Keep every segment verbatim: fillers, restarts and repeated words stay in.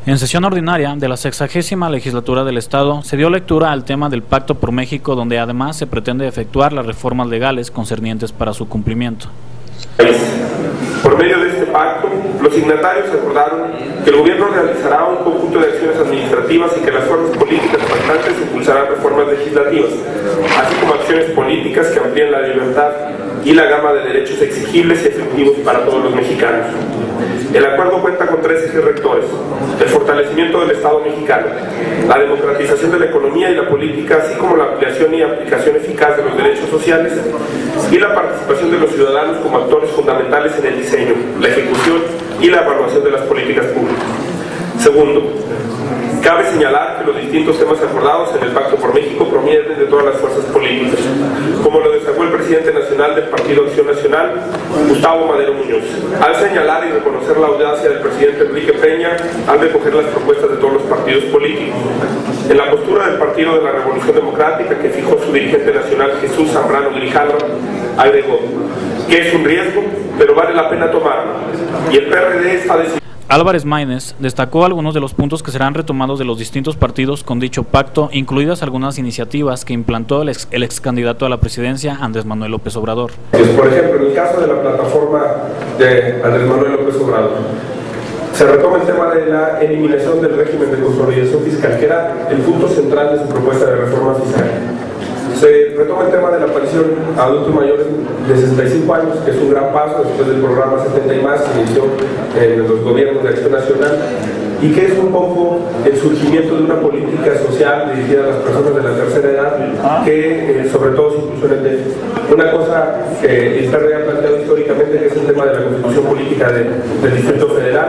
En sesión ordinaria de la sexagésima legislatura del Estado se dio lectura al tema del Pacto por México, donde además se pretende efectuar las reformas legales concernientes para su cumplimiento. Por medio de este pacto, los signatarios acordaron que el gobierno realizará un conjunto de acciones administrativas y que las fuerzas políticas faltantes impulsarán reformas legislativas, así como acciones políticas que amplíen la libertad y la gama de derechos exigibles y efectivos para todos los mexicanos. El acuerdo cuenta con tres ejes rectores: el fortalecimiento del Estado mexicano, la democratización de la economía y la política, así como la ampliación y aplicación eficaz de los derechos sociales, y la participación de los ciudadanos como actores fundamentales en el diseño, la ejecución y la evaluación de las políticas públicas. Segundo, cabe señalar que los distintos temas acordados en el Pacto por México provienen de todas las fuerzas políticas, como lo destacó el presidente nacional del Partido Acción Nacional, Gustavo Madero Muñoz, al señalar y reconocer la audacia del presidente Enrique Peña al recoger las propuestas de todos los partidos políticos. En la postura del Partido de la Revolución Democrática, que fijó su dirigente nacional Jesús Zambrano Grijalva, agregó que es un riesgo, pero vale la pena tomarlo, y el P R D está decidido. Álvarez Maínez destacó algunos de los puntos que serán retomados de los distintos partidos con dicho pacto, incluidas algunas iniciativas que implantó el ex, el ex candidato a la presidencia, Andrés Manuel López Obrador. Por ejemplo, en el caso de la plataforma de Andrés Manuel López Obrador, se retoma el tema de la eliminación del régimen de consolidación fiscal, que era el punto central de su propuesta de reforma fiscal. Se retoma el tema de la aparición a adultos mayores de sesenta y cinco años, que es un gran paso después del programa setenta y más, que inició en los gobiernos de Acción Nacional, y que es un poco el surgimiento de una política social dirigida a las personas de la tercera edad, que eh, sobre todo se incluso en el D F. Una cosa que el P R D ha planteado históricamente, que es el tema de la constitución política de, del Distrito Federal,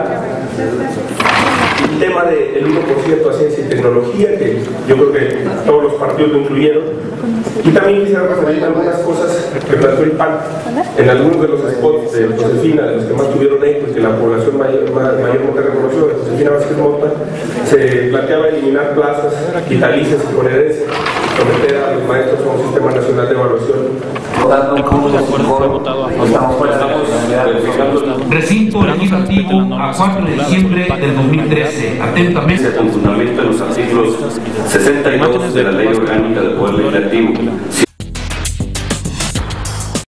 el tema del uno por ciento a ciencia y tecnología, que yo creo que todos los partidos lo incluyeron, y también quisiera referir algunas cosas que planteó el P A N en algunos de los spots de Josefina, de los que más tuvieron eco y que la población mayor, mayormente reconoció, de Josefina Vázquez Mota. Se planteaba eliminar plazas vitalicias y con herencia, someter a los maestros a un sistema nacional de evaluación. El punto de acuerdo fue votado a favor del recinto legislativo a cuatro de diciembre del dos mil trece. Atentamente. Con fundamento en los artículos sesenta y dos de la Ley Orgánica del Poder Legislativo.